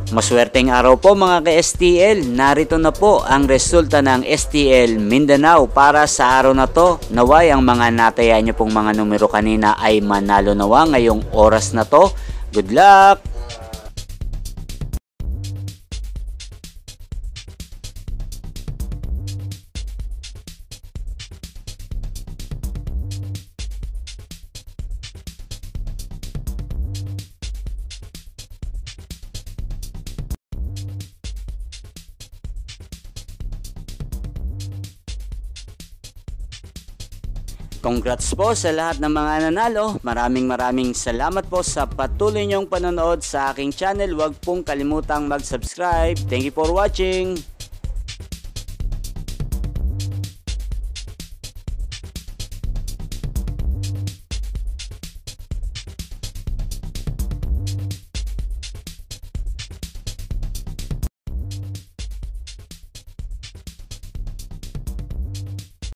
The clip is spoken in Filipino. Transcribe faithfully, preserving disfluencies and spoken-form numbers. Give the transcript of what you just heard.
Maswerteng araw po mga ka-S T L, narito na po ang resulta ng S T L Mindanao para sa araw na to. Naway ang mga nataya nyo pong mga numero kanina ay manalo nawa ngayong oras na to. Good luck! Congrats po sa lahat ng mga nanalo. Maraming maraming salamat po sa patuloy niyong panonood sa aking channel. Huwag pong kalimutang mag-subscribe. Thank you for watching.